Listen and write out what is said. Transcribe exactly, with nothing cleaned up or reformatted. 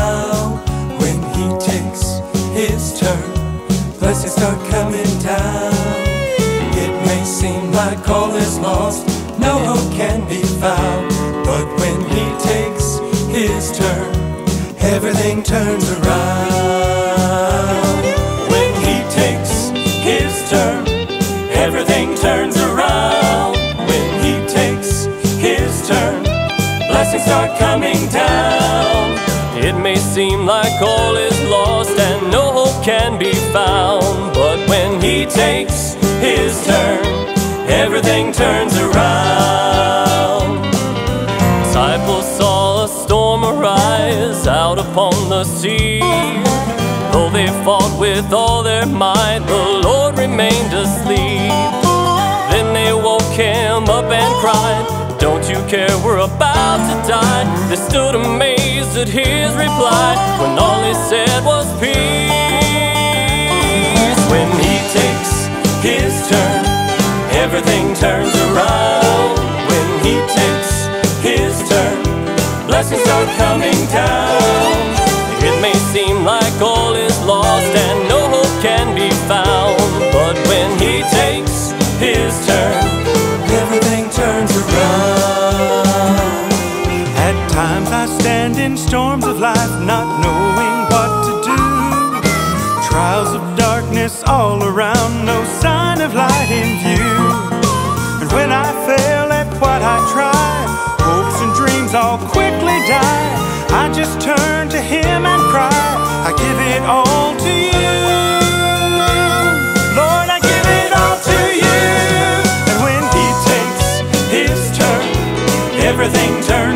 around. When he takes his turn, blessings start coming down. It may seem like all is lost, no hope can be found. But when he takes his turn, everything turns around. When he takes his turn, everything turns around. When he takes his turn, blessings start coming down. It may seem like all is lost and no hope can be found, but when he takes his turn, everything turns around. Disciples saw a storm arise out upon the sea. Though they fought with all their might, the Lord remained asleep. Then they woke him up and cried, "Don't you care, we're about to die?" They stood amazed at his reply, when all he said was peace. When he takes his turn, everything turns around. When he takes his turn, blessings start coming down. It may seem like all is lost and no hope can be found, but when he takes his turn, everything turns around. At times I stand in storms of life, not knowing what to do. Trials of darkness all around, no sign of light in view. And when I fail at what I try, hopes and dreams all quickly die. I just turn to him and cry, I give it all to you. Lord, I give it all to you. And when he takes his turn, everything turns